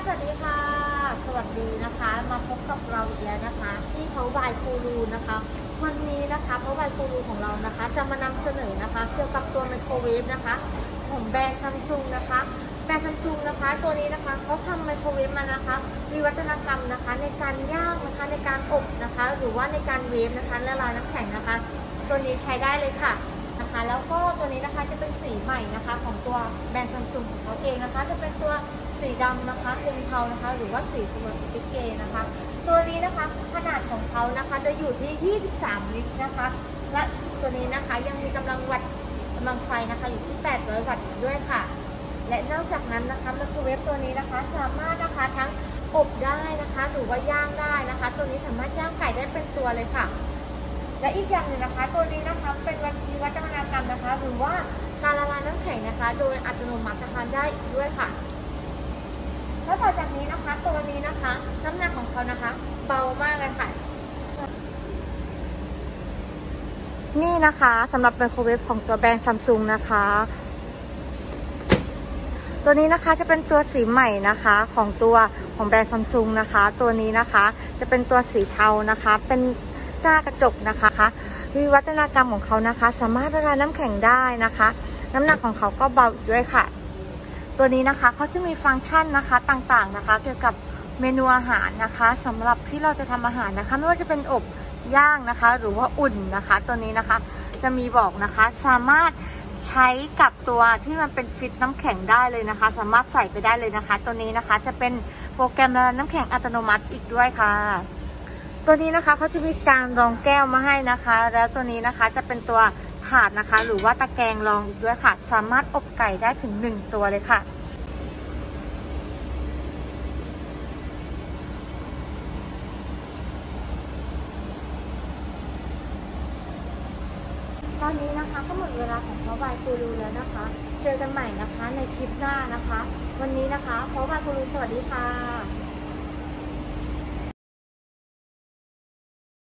สวัสดีค่ะสวัสดีนะคะมาพบกับเราอีกแล้วนะคะที่เขาบายกูรูนะคะวันนี้นะคะเขาบายกูรูของเรานะคะจะมานำเสนอนะคะเกี่ยวกับตัวไมโครเวฟนะคะของแบรนด์ซัมซุงนะคะแบรนด์ซัมซุงนะคะตัวนี้นะคะเขาทำไมโครเวฟมานะคะมีวัฒนธรรมนะคะในการย่างนะคะในการอบนะคะหรือว่าในการเวฟนะคะละลายน้ำแข็งนะคะตัวนี้ใช้ได้เลยค่ะนะคะแล้วก็ตัวนี้นะคะจะเป็นสีใหม่นะคะของตัวแบรนด์ซัมซุงของเขาเองนะคะจะเป็นตัวสีดำนะคะเทนเทานะคะหรือว่าสีสปิเกนะคะตัวนี้นะคะขนาดของเขานะคะจะอยู่ที่23ลิตรนะคะและตัวนี้นะคะยังมีกำลังไฟนะคะอยู่ที่800วัตต์ด้วยค่ะและนอกจากนั้นนะคะไมโครเวฟตัวนี้นะคะสามารถนะคะทั้งอบได้นะคะหรือว่าย่างได้นะคะตัวนี้สามารถย่างไก่ได้เป็นตัวเลยค่ะและอีกอย่างหนึ่งนะคะตัวนี้นะคะเป็นวิวัฒนากรรมนะคะหรือว่าการละลายน้ำแข็งนะคะโดยอัตโนมัตินะคะได้อีกด้วยค่ะแล้วต่อจากนี้นะคะตัวนี้นะคะน้ำหนักของเขานะคะเบามากเลยค่ะนี่นะคะสำหรับไมโครเวฟของตัวแบรนด์ซัมซุงนะคะตัวนี้นะคะจะเป็นตัวสีใหม่นะคะของแบรนด์ซัมซุงนะคะตัวนี้นะคะจะเป็นตัวสีเทานะคะเป็นหน้ากระจกนะคะวิวัฒนากรรมของเขานะคะสามารถละลายน้ำแข็งได้นะคะน้ำหนักของเขาก็เบาด้วยค่ะตัวนี้นะคะเขาจะมีฟังก์ชันนะคะต่างๆนะคะเกี่ยวกับเมนูอาหารนะคะสำหรับที่เราจะทำอาหารนะคะไม่ว่าจะเป็นอบย่างนะคะหรือว่าอุ่นนะคะตัวนี้นะคะจะมีบอกนะคะสามารถใช้กับตัวที่มันเป็นฟิตน้ำแข็งได้เลยนะคะสามารถใส่ไปได้เลยนะคะตัวนี้นะคะจะเป็นโปรแกรมละลายน้ำแข็งอัตโนมัติอีกด้วยค่ะตัวนี้นะคะเขาจะมีการรองแก้วมาให้นะคะแล้วตัวนี้นะคะจะเป็นตัวถาดนะคะหรือว่าตะแกรงรองอีกด้วยค่ะสามารถอบไก่ได้ถึง1ตัวเลยค่ะตอนนี้นะคะก็หมดเวลาของเพาะบายกูรูแล้วนะคะเจอกันใหม่นะคะในคลิปหน้านะคะวันนี้นะคะเพาะบายกูรูสวัสดีค่ะ